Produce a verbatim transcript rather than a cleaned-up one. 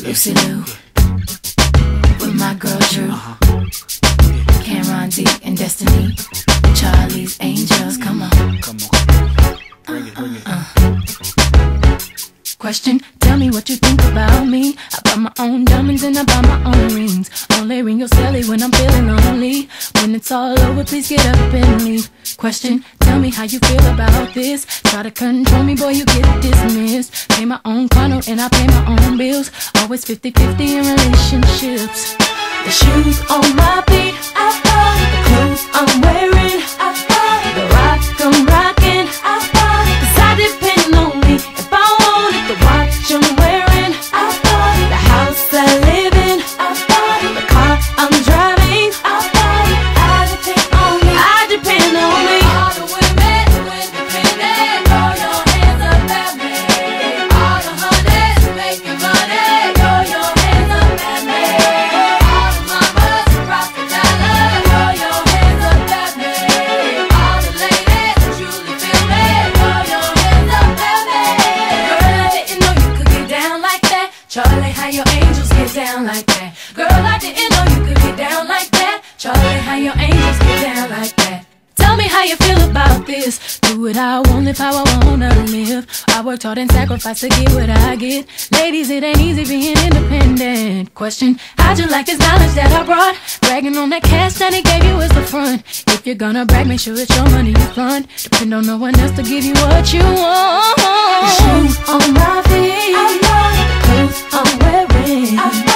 Lucy Lou, with my girl Drew, Cameron D and Destiny, Charlie's Angels. Come on, come on, bring it, bring it. Uh, uh. Question, tell me what you think about me. I buy my own diamonds and I buy my own rings. Only ring your celly when I'm feeling lonely. When it's all over, please get up and leave. Question, tell me how you feel about this. Try to control me, boy, you get dismissed. Pay my own condo and I pay my own bills. Always fifty fifty in relationships. The shoes on my feet, I bought. The clothes I'm wearing, I bought. The rock I'm rocking, I bought. Cause I depend on me. If I wanted the watch I'm wearing, I bought. The house I live in, I bought. The car I'm driving, I bought. I depend on me, I depend on me. All the women who independent, throw your hands up at me. All the honeys who making money, throw your hands up at me. All the mamas who rock the dollar, throw your hands up at me. All the ladies who truly feel me, throw your hands up at me. Girl, I didn't know you could get down like that. Charlie, how your angels get down like that. Girl, I didn't know you could get down like that. Charlie, how your angels get down like that. Tell me how you feel about this. Do what I want, live how I wanna live. I worked hard and sacrificed to get what I get. Ladies, it ain't easy being independent. Question, how'd you like this knowledge that I brought? Bragging on that cash that he gave you as the front. If you're gonna brag, make sure it's your money you fund. Depend on no one else to give you what you want. The shoes on my feet, I bought. The clothes I'm wearing, I bought.